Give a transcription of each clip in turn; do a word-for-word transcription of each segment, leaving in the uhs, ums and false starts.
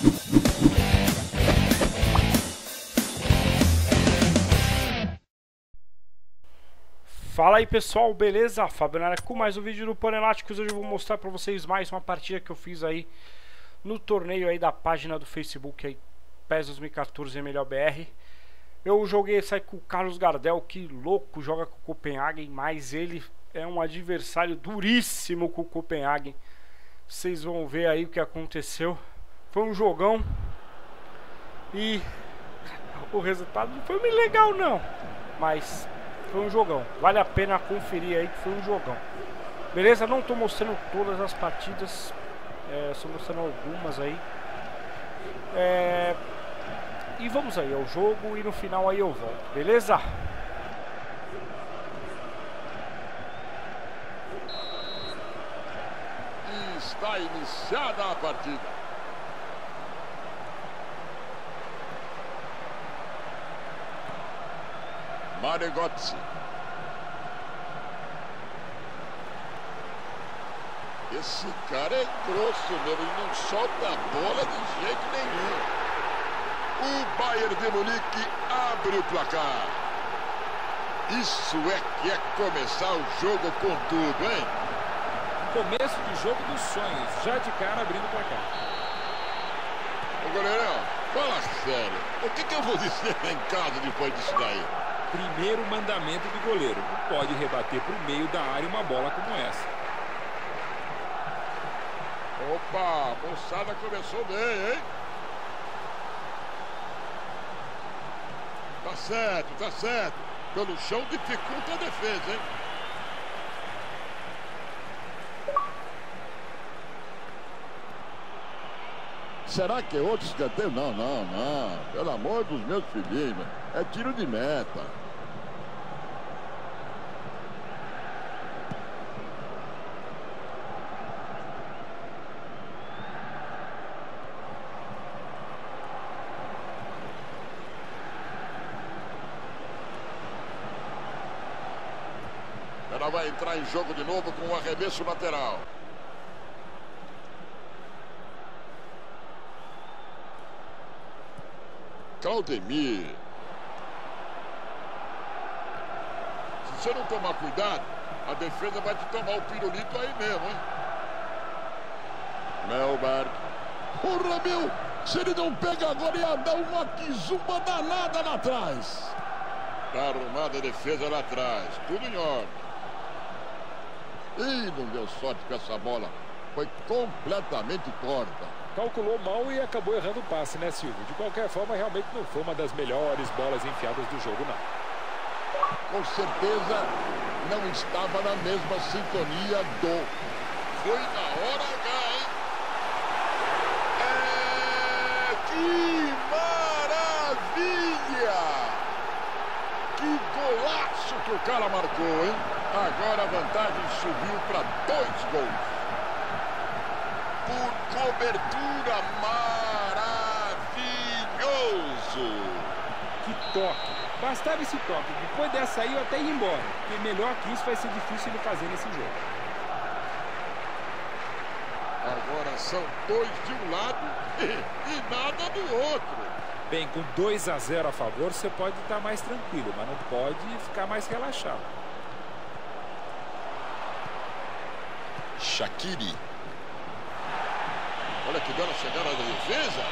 Fala aí pessoal, beleza? Fábio na área com mais um vídeo do Paneláticos. Hoje eu vou mostrar pra vocês mais uma partida que eu fiz aí no torneio aí da página do Facebook aí, P E S dois mil e quatorze Melhor B R. Eu joguei esse aí com o Carlos Gardel, que louco, joga com o Copenhagen, mas ele é um adversário duríssimo com o Copenhagen. Vocês vão ver aí o que aconteceu. Foi um jogão e o resultado não foi muito legal não, mas foi um jogão, vale a pena conferir aí que foi um jogão. Beleza? Não tô mostrando todas as partidas, é, só mostrando algumas aí. É, e vamos aí ao jogo e no final aí eu volto, beleza? E está iniciada a partida. Maregozzi. Esse cara é grosso mesmo, ele não solta a bola de jeito nenhum. O Bayern de Munique abre o placar. Isso é que é começar o jogo com tudo, hein? Começo de jogo dos sonhos, já de cara abrindo o placar. Ô goleirão, fala sério, o que, que eu vou dizer lá em casa depois disso daí? Primeiro mandamento do goleiro, não pode rebater para o meio da área uma bola como essa. Opa, a moçada começou bem, hein? Tá certo, tá certo. Pelo chão dificulta a defesa, hein? Será que é outro escanteio? Não, não, não. Pelo amor dos meus filhinhos, é tiro de meta. Ela vai entrar em jogo de novo com um arremesso lateral. Claudemir. Se você não tomar cuidado, a defesa vai te tomar o pirulito aí mesmo, hein? Melberg. Porra, meu! Se ele não pega agora, ia dar uma quizumba danada lá atrás. Tá arrumada a defesa lá atrás. Tudo em ordem. Ih, não deu sorte com essa bola. Foi completamente torta. Calculou mal e acabou errando o passe, né, Silvio? De qualquer forma, realmente não foi uma das melhores bolas enfiadas do jogo, não. Com certeza não estava na mesma sintonia do... Foi na hora H, hein? É... Que maravilha! Que golaço que o cara marcou, hein? Agora a vantagem subiu para dois gols. Por cobertura, maravilhoso. Que toque. Bastava esse toque. Depois dessa aí eu até ia embora. Porque melhor que isso vai ser difícil ele fazer nesse jogo. Agora são dois de um lado e, e nada do outro. Bem, com dois a zero a favor, você pode estar mais tranquilo, mas não pode ficar mais relaxado. Shaqiri. Olha que bela chegada da defesa.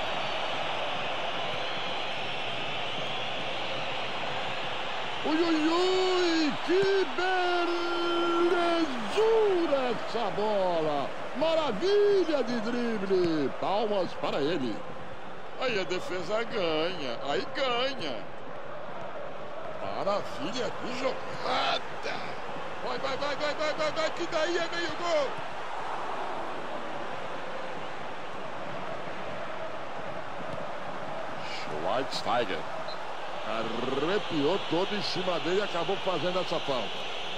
Ui, ui, ui, que belezura essa bola. Maravilha de drible. Palmas para ele. Aí a defesa ganha. Aí ganha. Maravilha de jogada. Vai, vai, vai, vai, vai, vai, vai, que daí é meio gol. Schweinsteiger. Arrepiou todo em cima dele e acabou fazendo essa falta.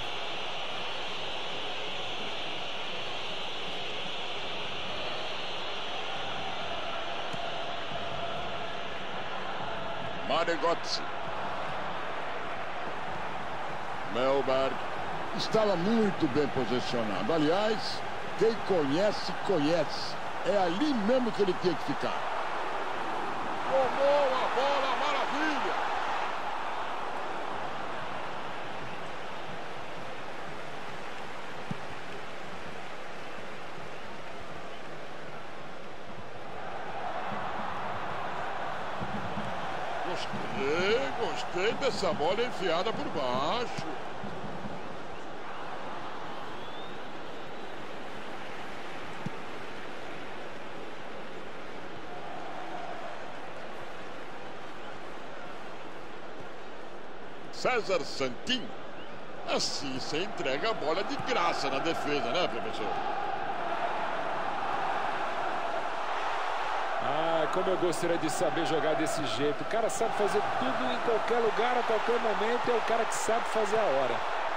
Maregozzi. Melberg estava muito bem posicionado. Aliás, quem conhece, conhece. É ali mesmo que ele tinha que ficar. Tomou a bola, maravilha. Gostei, gostei dessa bola enfiada por baixo. César Santin. Assim você entrega a bola de graça na defesa, né, professor? Ah, como eu gostaria de saber jogar desse jeito. O cara sabe fazer tudo em qualquer lugar, a qualquer momento. É o cara que sabe fazer a hora.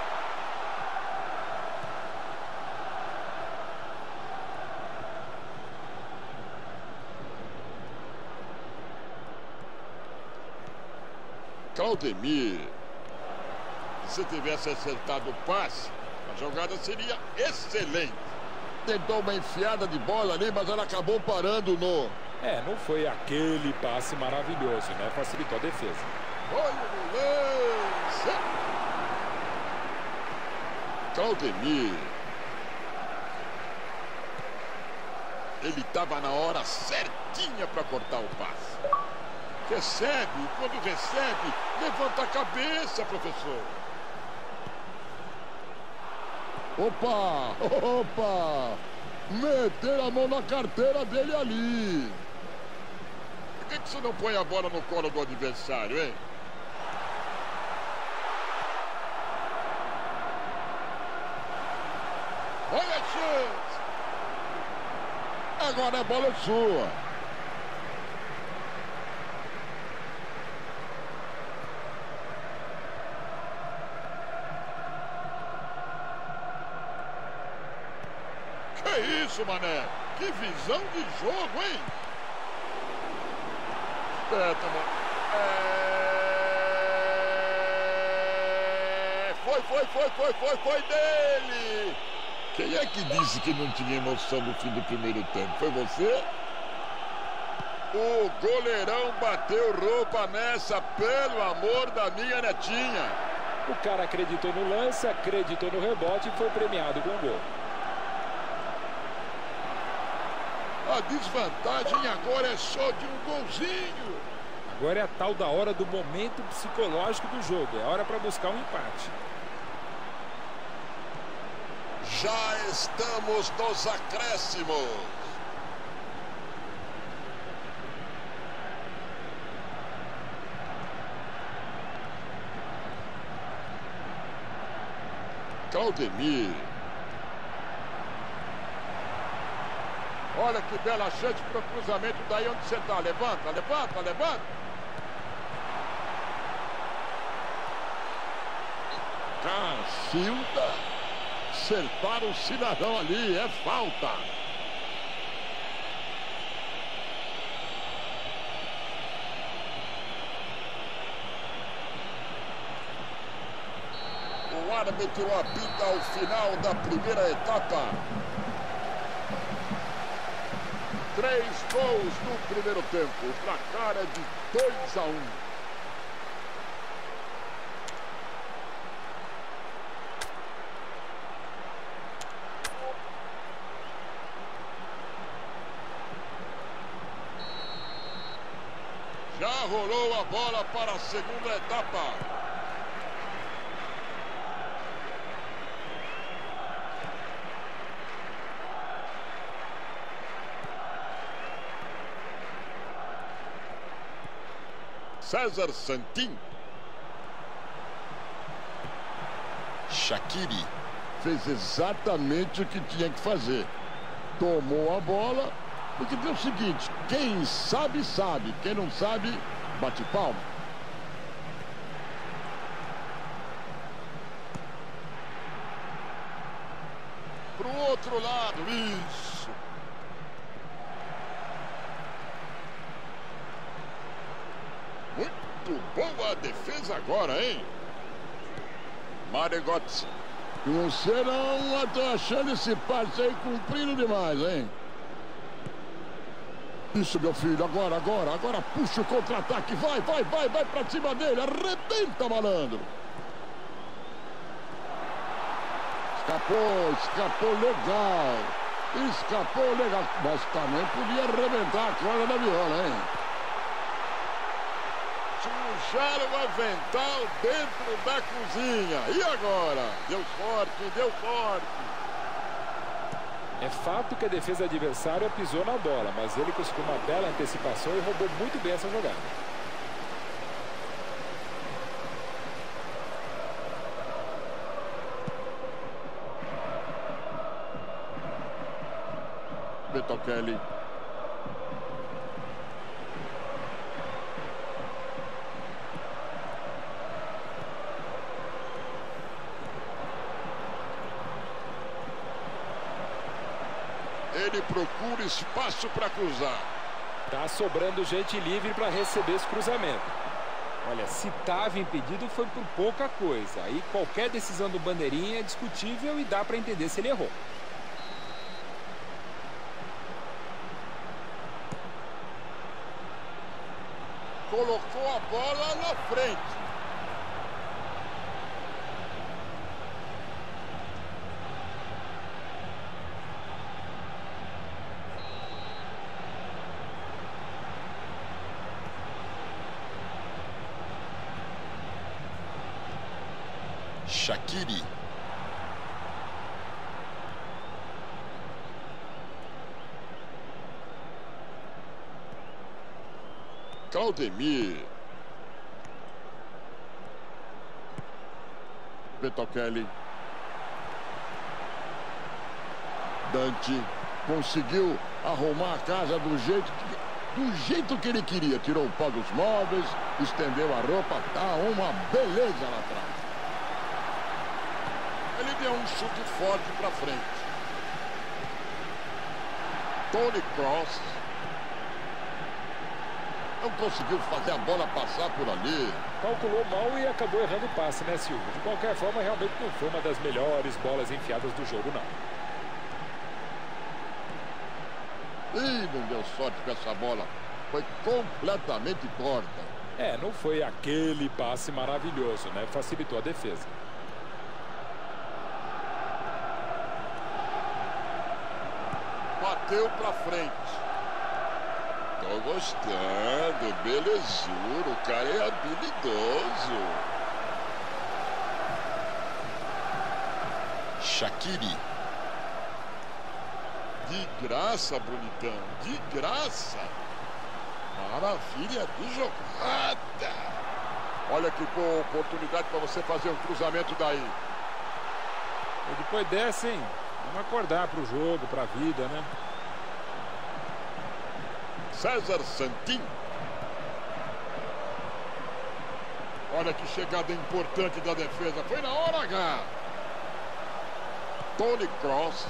Claudemir. Se tivesse acertado o passe, a jogada seria excelente. Tentou uma enfiada de bola ali, mas ela acabou parando no... É, não foi aquele passe maravilhoso, né? Facilitou a defesa. Olha o lance! Claudemir. Ele estava na hora certinha para cortar o passe. Recebe, quando recebe, levanta a cabeça, professor. Opa, opa, meter a mão na carteira dele ali. Por que, que você não põe a bola no colo do adversário, hein? Olha a chance. Agora a bola é sua. Que isso, mané? Que visão de jogo, hein? Espeta, mano. É... Foi, foi, foi, foi, foi, foi dele! Quem é que disse que não tinha emoção no fim do primeiro tempo? Foi você? O goleirão bateu roupa nessa, pelo amor da minha netinha. O cara acreditou no lance, acreditou no rebote e foi premiado com o gol. A desvantagem agora é só de um golzinho. Agora é a tal da hora do momento psicológico do jogo. É hora para buscar um empate. Já estamos nos acréscimos. Claudemir. Olha que bela chance para o cruzamento daí onde você está. Levanta, levanta, levanta. Cacilda. Acertaram o cidadão ali, é falta. O árbitro apita o final da primeira etapa. Três gols no primeiro tempo. O placar é de dois a um. Já rolou a bola para a segunda etapa. César Santin. Shaqiri fez exatamente o que tinha que fazer. Tomou a bola, porque tem o seguinte, quem sabe, sabe. Quem não sabe, bate palma. Pro outro lado, isso. Muito boa a defesa agora, hein? Maregotti. Você não, tô achando esse passe aí cumprido demais, hein? Isso, meu filho, agora, agora, agora puxa o contra-ataque, vai, vai, vai, vai pra cima dele, arrebenta, malandro. Escapou, escapou legal, escapou legal, mas também podia arrebentar a corda da viola, hein? Sujaram o avental dentro da cozinha, e agora? Deu sorte, deu sorte. É fato que a defesa adversária pisou na bola, mas ele conseguiu uma bela antecipação e roubou muito bem essa jogada. Betochelli. Ele procura espaço para cruzar. Tá sobrando gente livre para receber esse cruzamento. Olha, se estava impedido foi por pouca coisa. Aí qualquer decisão do bandeirinha é discutível e dá para entender se ele errou. Colocou a bola na frente. Shaqiri. Claudemir. Betochelli. Dante conseguiu arrumar a casa do jeito que, do jeito que ele queria. Tirou o pó dos móveis, estendeu a roupa, tá uma beleza lá atrás. Ele deu um chute forte para frente. Toni Kroos. Não conseguiu fazer a bola passar por ali. Calculou mal e acabou errando o passe, né, Silvio? De qualquer forma, realmente não foi uma das melhores bolas enfiadas do jogo, não. Ih, não deu sorte com essa bola. Foi completamente torta. É, não foi aquele passe maravilhoso, né? Facilitou a defesa. Bateu pra frente. Tô gostando, belezura, o cara é habilidoso. Shaqiri. De graça, bonitão, de graça. Maravilha de jogada. Olha que boa oportunidade para você fazer um cruzamento daí. E depois dessa, hein? Vamos acordar pro jogo, pra vida, né? César Santin. Olha que chegada importante da defesa. Foi na hora H. Toni Kroos.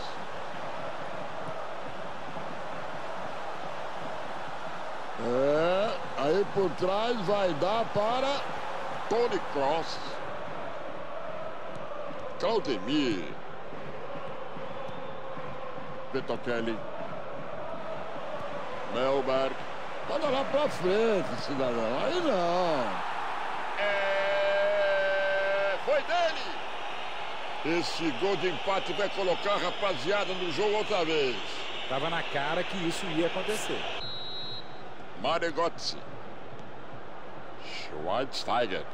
É, aí por trás vai dar para Toni Kroos. Claudemir. Betochelli. Melberg. Manda lá pra frente, cidadão. Aí não. É... Foi dele. Esse gol de empate vai colocar a rapaziada no jogo outra vez. Tava na cara que isso ia acontecer. Maregozzi. Schweinsteiger.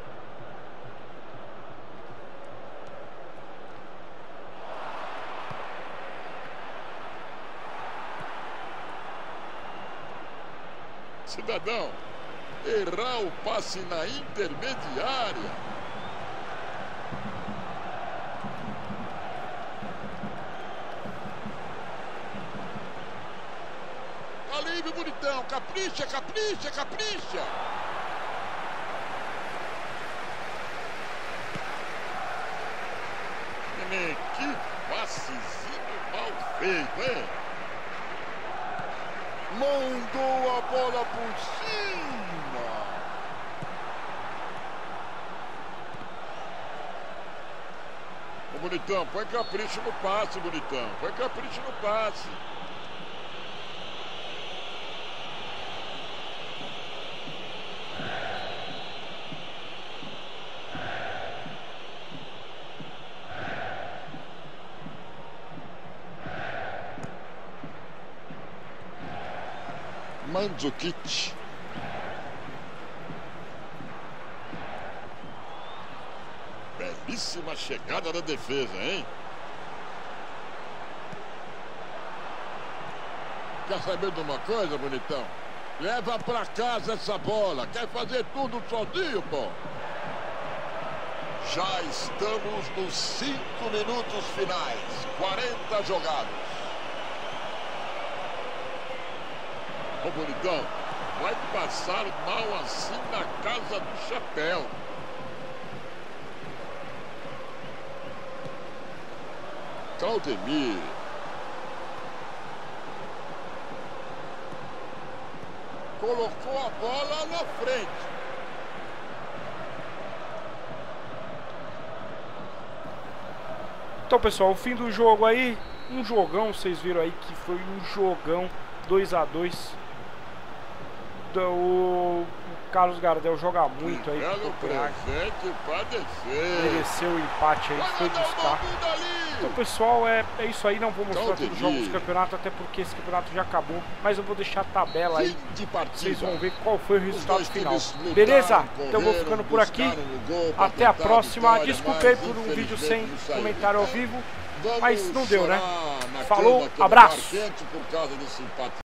Cidadão, errar o passe na intermediária. Alívio, bonitão, capricha, capricha, capricha. Nenê, que passezinho mal feito, hein? Mandou a bola por cima. Ô, bonitão, põe capricho no passe, bonitão. Põe capricho no passe. Mandzukic. Belíssima chegada da defesa, hein? Quer saber de uma coisa, bonitão? Leva pra casa essa bola. Quer fazer tudo sozinho, pô? Já estamos nos cinco minutos finais. quarenta jogados. Ô, bonitão, vai passar mal assim na casa do chapéu. Claudemir. Colocou a bola na frente. Então, pessoal, o fim do jogo aí, um jogão, vocês viram aí que foi um jogão, dois a dois. O Carlos Gardel joga muito aí pro Copenhague. Mereceu o empate aí, foi buscar. Então, pessoal, é, é isso aí. Não vou mostrar todos os jogos do campeonato, até porque esse campeonato já acabou. Mas eu vou deixar a tabela aí, vocês vão ver qual foi o resultado final. Beleza? Então eu vou ficando por aqui. Até a próxima. Desculpe aí por um vídeo sem comentário ao vivo, mas não deu, né? Falou, abraço!